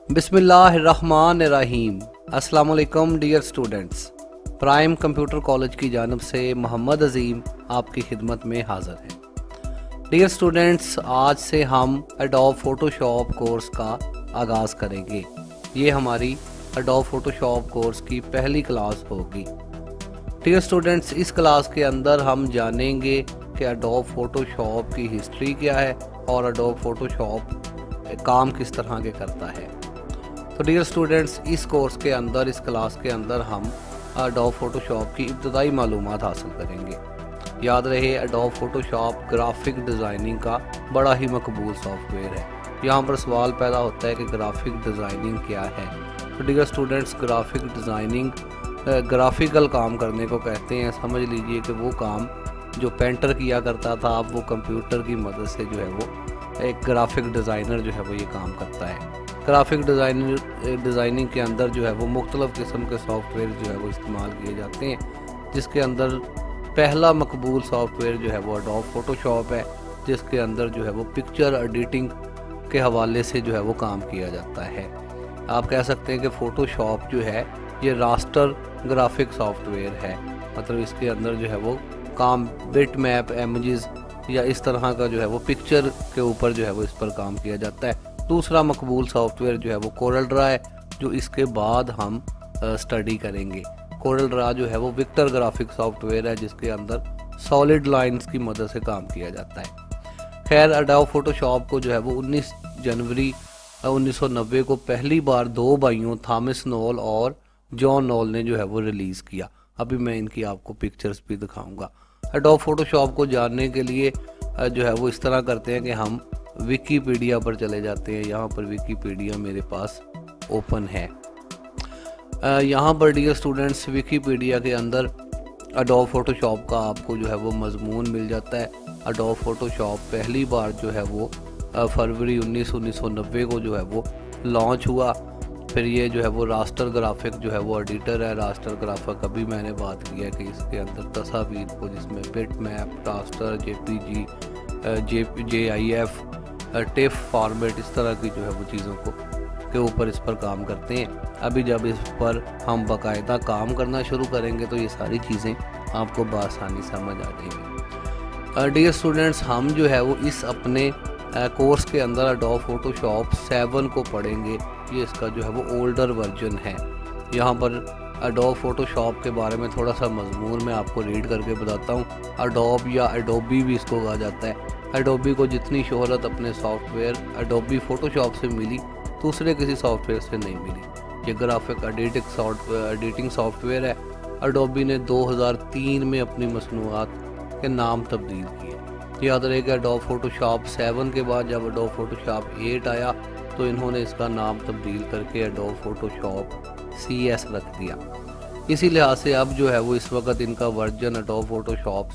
बिस्मिल्लाहिर्रहमानिर्रहीम। अस्सलाम वालेकुम dear students. Prime computer college की जानब से मोहम्मद अजीम आपकी खिदमत में हाज़िर है। डियर स्टूडेंट्स, आज से हम एडोब फोटोशॉप कोर्स का आगाज़ करेंगे। ये हमारी एडोब फोटोशॉप कोर्स की पहली क्लास होगी। डियर स्टूडेंट्स, इस क्लास के अंदर हम जानेंगे कि एडोब फोटोशॉप की हिस्ट्री क्या है और एडोब फोटोशॉप काम किस तरह के करता है। तो डियर स्टूडेंट्स, इस कोर्स के अंदर, इस क्लास के अंदर हम एडोब फोटोशॉप की इब्तदाई मालूमात हासिल करेंगे। याद रहे, एडोब फोटोशॉप ग्राफिक डिज़ाइनिंग का बड़ा ही मकबूल सॉफ्टवेयर है। यहाँ पर सवाल पैदा होता है कि ग्राफिक डिज़ाइनिंग क्या है। तो dear students, graphic designing graphical काम करने को कहते हैं। समझ लीजिए कि वो काम जो पेंटर किया करता था, अब वो कंप्यूटर की मदद से जो है वो एक ग्राफिक डिज़ाइनर जो है वो ये काम करता है। ग्राफिक डिज़ाइनिंग के अंदर जो है वो मुख्तलिफ़ किस्म के सॉफ्टवेयर जो है वो इस्तेमाल किए जाते हैं, जिसके अंदर पहला मकबूल सॉफ्टवेयर जो है वो एडोब फोटोशॉप है, जिसके अंदर जो है वो पिक्चर एडिटिंग के हवाले से जो है वो काम किया जाता है। आप कह सकते हैं कि फ़ोटोशॉप जो है ये रास्टर ग्राफिक सॉफ्टवेयर है, मतलब इसके अंदर जो है वो काम बिट मैप, इमेजेस या इस तरह का जो है वो पिक्चर के ऊपर जो है वो इस पर काम किया जाता है। दूसरा मकबूल सॉफ्टवेयर जो है वो कोरल ड्रा है, जो इसके बाद हम स्टडी करेंगे। कोरल ड्रा जो है वो वेक्टर ग्राफिक सॉफ्टवेयर है, जिसके अंदर सॉलिड लाइंस की मदद से काम किया जाता है। खैर, एडोब फोटोशॉप को जो है वो 19 जनवरी 1990 को पहली बार दो भाइयों थॉमस नोल और जॉन नोल ने जो है वो रिलीज़ किया। अभी मैं इनकी आपको पिक्चर्स भी दिखाऊंगा। एडोब फोटोशॉप को जानने के लिए जो है वो इस तरह करते हैं कि हम विकीपीडिया पर चले जाते हैं। यहाँ पर विकीपीडिया मेरे पास ओपन है। यहाँ पर डियर स्टूडेंट्स, विकीपीडिया के अंदर एडोब फोटोशॉप का आपको जो है वो मजमून मिल जाता है। एडोब फोटोशॉप पहली बार जो है वो फरवरी 1990 को जो है वो लॉन्च हुआ। फिर ये जो है वो रास्टर ग्राफिक जो है वो एडिटर है। रास्टर ग्राफिक अभी मैंने बात की है कि इसके अंदर तस्वीर को, जिसमें bitmap, raster, JPEG, JIF, TIFF format, इस तरह की जो है वो चीज़ों को के ऊपर इस पर काम करते हैं। अभी जब इस पर हम बाकायदा काम करना शुरू करेंगे तो ये सारी चीज़ें आपको बआसानी समझ आ जाएंगी। डियर स्टूडेंट्स, हम जो है वो इस अपने कोर्स के अंदर एडोब फोटोशॉप 7 को पढ़ेंगे। ये इसका जो है वो ओल्डर वर्जन है। यहाँ पर एडोब फोटोशॉप के बारे में थोड़ा सा मजमून मैं आपको रीड करके बताता हूँ। एडोब या एडोबी भी इसको कहा जाता है। एडोबी को जितनी शोहरत अपने सॉफ्टवेयर एडोबी फोटोशॉप से मिली, दूसरे किसी सॉफ्टवेयर से नहीं मिली। ये ग्राफिक एडिटिंग सॉफ्टवेयर है। एडोबी ने 2003 में अपनी मसनूआत के नाम तब्दील किए। याद रहेगा, एडोब फोटोशॉप 7 के बाद जब एडोब फोटोशॉप 8 आया तो इन्होंने इसका नाम तब्दील करके एडोब फोटोशॉप CS रख दिया। इसी लिहाज से अब जो है वो इस वक्त इनका वर्जन एडोब फोटोशॉप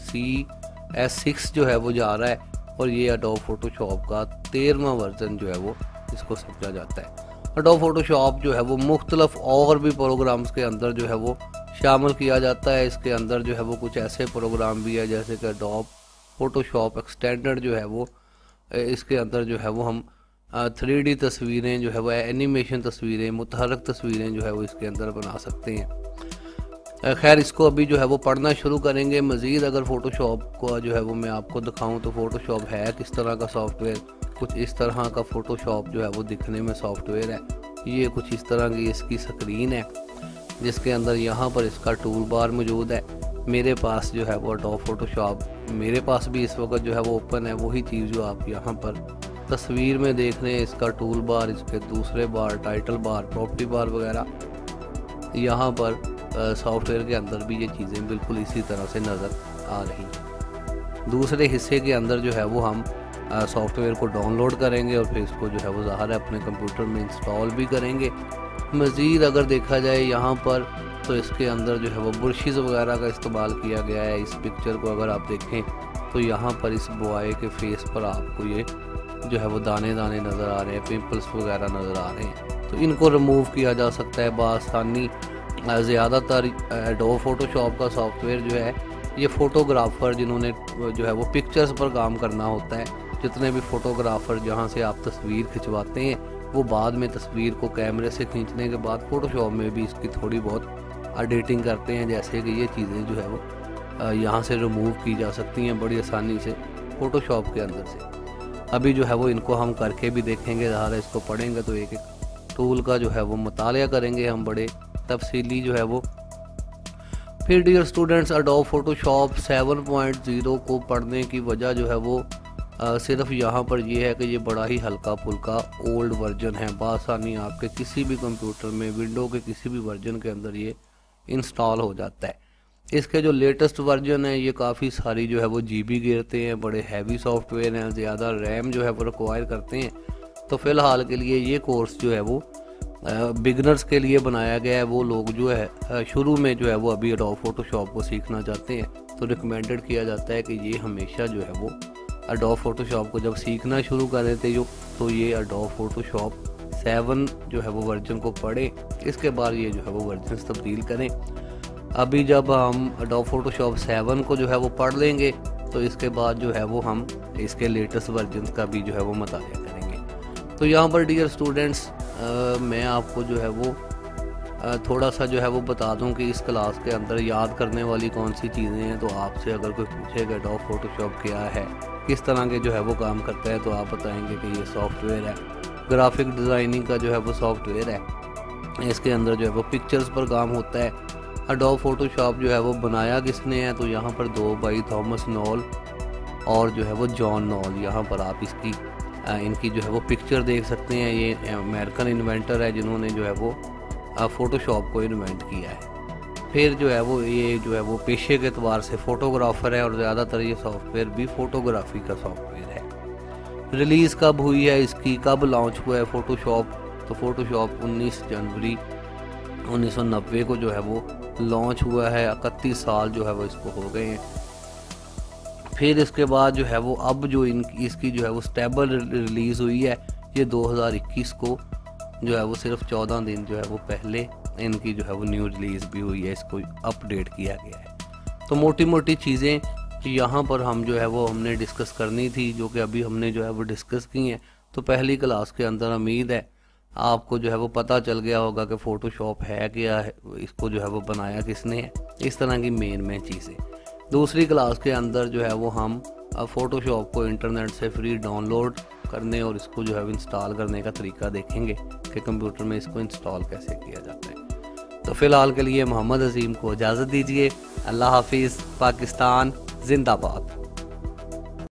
CS6 जो है वो जा रहा है, और ये एडोब फोटोशॉप का 13वां वर्जन जो है वो इसको समझा जाता है। एडोब फोटोशॉप जो है वो मुख्तलिफ और भी प्रोग्राम्स के अंदर जो है वो शामिल किया जाता है। इसके अंदर जो है वो कुछ ऐसे प्रोग्राम भी है जैसे कि एडोब फोटोशॉप एक्सटेंडेड जो है वो, इसके अंदर जो है वो हम 3D तस्वीरें जो है वो, एनिमेशन तस्वीरें, मुतहरक तस्वीरें जो है वो इसके अंदर बना सकते हैं। खैर, इसको अभी जो है वो पढ़ना शुरू करेंगे। मज़ीद अगर फ़ोटोशॉप को जो है वो मैं आपको दिखाऊं तो फ़ोटोशॉप है किस तरह का सॉफ्टवेयर, कुछ इस तरह का फ़ोटोशॉप जो है वो दिखने में सॉफ्टवेयर है। ये कुछ इस तरह की इसकी स्क्रीन है, जिसके अंदर यहाँ पर इसका टूल बार मौजूद है। मेरे पास जो है वो एडोब फोटोशॉप मेरे पास भी इस वक्त जो है वो ओपन है। वही चीज़ जो आप यहाँ पर तस्वीर में देख रहे हैं, इसका टूल बार, इसके दूसरे बार, टाइटल बार, प्रॉपर्टी बार वगैरह, यहाँ पर सॉफ्टवेयर के अंदर भी ये चीज़ें बिल्कुल इसी तरह से नज़र आ रही। दूसरे हिस्से के अंदर जो है वो हम सॉफ्टवेयर को डाउनलोड करेंगे और फिर इसको जो है वो ज़ाहिर है अपने कंप्यूटर में इंस्टॉल भी करेंगे। मज़ीद अगर देखा जाए यहाँ पर तो इसके अंदर जो है वो ब्रशेज़ वगैरह का इस्तेमाल किया गया है। इस पिक्चर को अगर आप देखें तो यहाँ पर इस बॉय के फेस पर आपको ये जो है वो दाने दाने नज़र आ रहे हैं, पिंपल्स वगैरह नज़र आ रहे हैं। तो इनको रिमूव किया जा सकता है बआसानी। ज़्यादातर एडोब फोटोशॉप का सॉफ्टवेयर जो है ये फ़ोटोग्राफ़र जिन्होंने जो है वो पिक्चर्स पर काम करना होता है, जितने भी फ़ोटोग्राफ़र जहाँ से आप तस्वीर खिंचवाते हैं वो बाद में तस्वीर को कैमरे से खींचने के बाद फ़ोटोशॉप में भी इसकी थोड़ी बहुत एडिटिंग करते हैं, जैसे कि ये चीज़ें जो है वो यहाँ से रिमूव की जा सकती हैं बड़ी आसानी से फ़ोटोशॉप के अंदर से। अभी जो है वो इनको हम करके भी देखेंगे, ज़्यादा इसको पढ़ेंगे तो एक एक टूल का जो है वो मुतालिया करेंगे हम बड़े तफसीली जो है वो। फिर डियर स्टूडेंट्स, एडोब फोटोशॉप 7.0 को पढ़ने की वजह जो है वो सिर्फ यहाँ पर ये है कि ये बड़ा ही हल्का फुल्का ओल्ड वर्जन है, बआसानी आपके किसी भी कंप्यूटर में विंडो के किसी भी वर्जन के अंदर ये इंस्टॉल हो जाता है। इसके जो लेटेस्ट वर्जन है ये काफ़ी सारी जो है वो जीबी गिरते हैं, बड़े हैवी सॉफ्टवेयर हैं, ज़्यादा रैम जो है वो रिक्वायर करते हैं। तो फ़िलहाल के लिए ये कोर्स जो है वो बिगनर्स के लिए बनाया गया है। वो लोग जो है शुरू में जो है वो अभी एडोब फोटोशॉप को सीखना चाहते हैं तो रिकमेंडेड किया जाता है कि ये हमेशा जो है वो एडोब फोटोशॉप को जब सीखना शुरू करें तो ये एडोब फोटोशॉप 7 जो है वो वर्जन को पढ़ें, इसके बाद ये जो है वो वर्जन तब्दील करें। अभी जब हम एडोब फोटोशॉप 7 को जो है वो पढ़ लेंगे तो इसके बाद जो है वो हम इसके लेटेस्ट वर्जन का भी जो है वो मुतालिया करेंगे। तो यहाँ पर डियर स्टूडेंट्स मैं आपको जो है वो थोड़ा सा जो है वो बता दूं कि इस क्लास के अंदर याद करने वाली कौन सी चीज़ें हैं। तो आपसे अगर कोई पूछेगा एडोब फोटोशॉप क्या है, किस तरह के जो है वो काम करता है, तो आप बताएंगे कि ये सॉफ्टवेयर है, ग्राफिक डिज़ाइनिंग का जो है वो सॉफ्टवेयर है। इसके अंदर जो है वो पिक्चर्स पर काम होता है। एडोब फोटोशॉप जो है वो बनाया किसने है, तो यहाँ पर 2 भाई थॉमस नॉल और जो है वो जॉन नॉल, यहाँ पर आप इनकी जो है वो पिक्चर देख सकते हैं। ये अमेरिकन इन्वेंटर है जिन्होंने जो है वो फ़ोटोशॉप को इन्वेंट किया है। फिर जो है वो ये जो है वो पेशे के एतबार से फ़ोटोग्राफ़र है और ज़्यादातर ये सॉफ्टवेयर भी फ़ोटोग्राफी का सॉफ्टवेयर है। रिलीज़ कब हुई है इसकी, कब लॉन्च हुआ है फ़ोटोशॉप, तो फ़ोटोशॉप 19 जनवरी 1990 को जो है वो लॉन्च हुआ है। 31 साल जो है वो इसको हो गए हैं। फिर इसके बाद जो है वो अब जो इसकी जो है वो स्टेबल रिलीज़ हुई है ये 2021 को जो है वो सिर्फ 14 दिन जो है वो पहले इनकी जो है वो न्यू रिलीज़ भी हुई है, इसको अपडेट किया गया है। तो मोटी मोटी चीज़ें यहाँ पर हम जो है वो हमने डिस्कस करनी थी, जो कि अभी हमने जो है वो डिस्कस की हैं। तो पहली क्लास के अंदर उम्मीद है आपको जो है वो पता चल गया होगा कि फ़ोटोशॉप है क्या है, इसको जो है वो बनाया किसने है, इस तरह की मेन चीज़ें। दूसरी क्लास के अंदर जो है वो हम फ़ोटोशॉप को इंटरनेट से फ्री डाउनलोड करने और इसको जो है इंस्टॉल करने का तरीका देखेंगे कि कंप्यूटर में इसको इंस्टॉल कैसे किया जाता है। तो फ़िलहाल के लिए मोहम्मद अजीम को इजाज़त दीजिए। अल्लाह हाफिज़। पाकिस्तान जिंदाबाद।